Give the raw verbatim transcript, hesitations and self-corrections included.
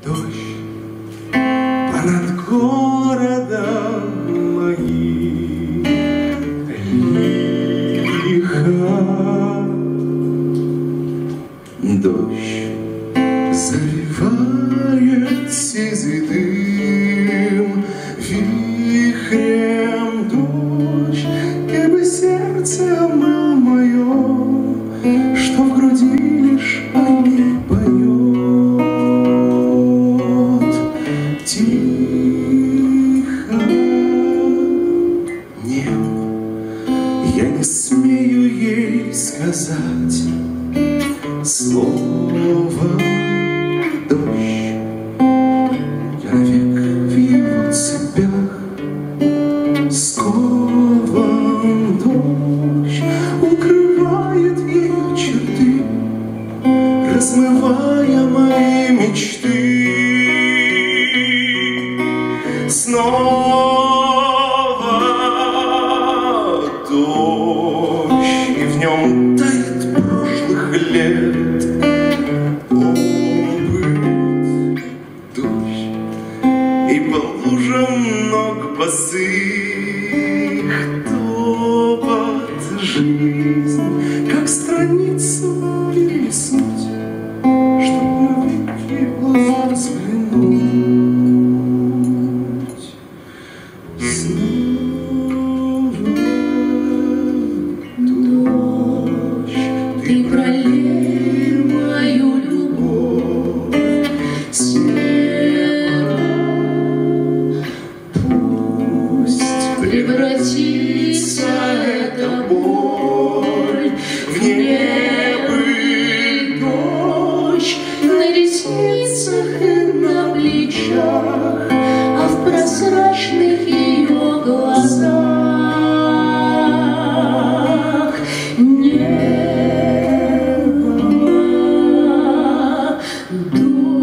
Дождь понад городом моим лихо. Дождь заливает сизый дым вихрем. Дождь, как бы сердце омыл мое, что в груди лишь о ней поет тихо. Нет, я не смею ей сказать слово. Дождь, я навек в его цепях скован. Дождь укрывает ее черты, размывая мои мечты. Снова дождь, и в нем тает прошлых лет опыт. Дождь, и по лужам ног босых топот. Жизнь, как страницу перелистнуть, чтоб навеки в глаза взглянуть. Снова дождь, Ты пролей мою любовь снегом. Пусть превратится эта боль в небыль. Дождь на ресницах и на плечах, а в прозрачных ее глазах небо. Дождь